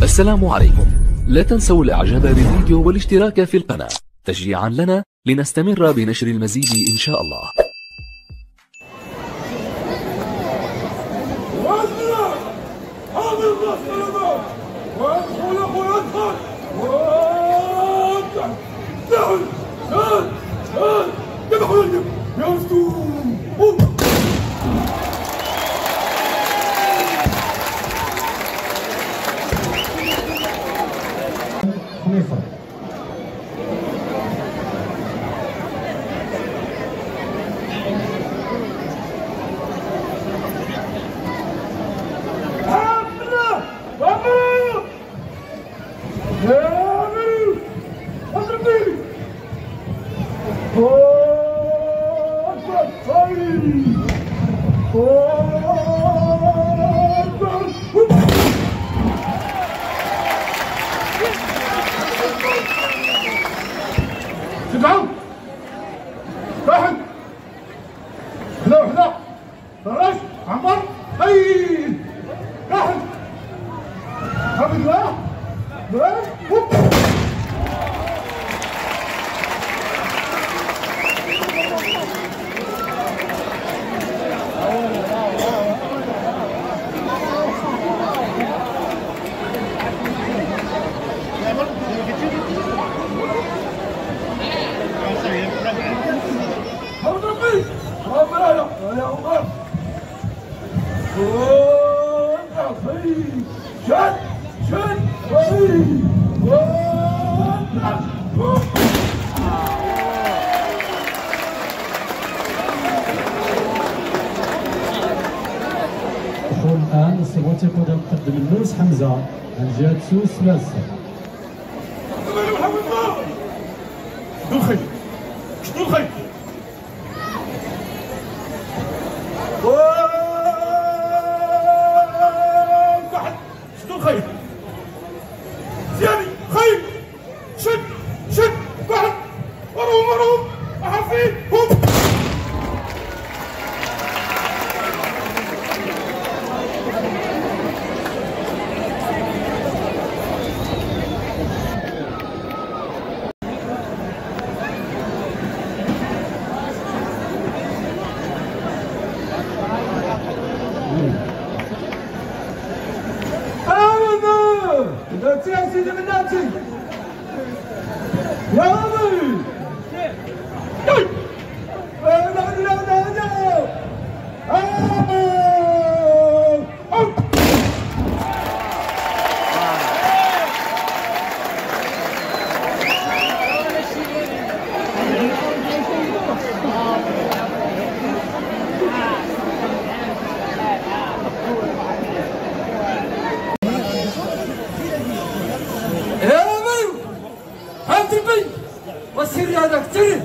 السلام عليكم. لا تنسوا الاعجاب بالفيديو والاشتراك في القناة تشجيعا لنا لنستمر بنشر المزيد ان شاء الله. تدعم واحد وحده فرج عمر هيد واحد حمد الله يا عمر شد شد الآن الصبغة يقود تقدم النورس حمزة عن جهة سوس لاسة. شنو الخير؟ شنو الخير؟ واحد شنو الخير؟ زياني خير شد شد واحد مرهم عارفين هم ناتي يا سيدي من ناتي يا ولي والسر هذاك سر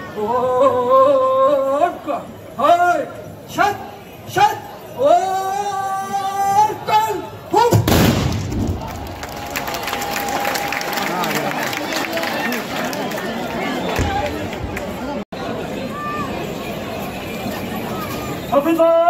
واركع هاي شد شد واركع هم حفظ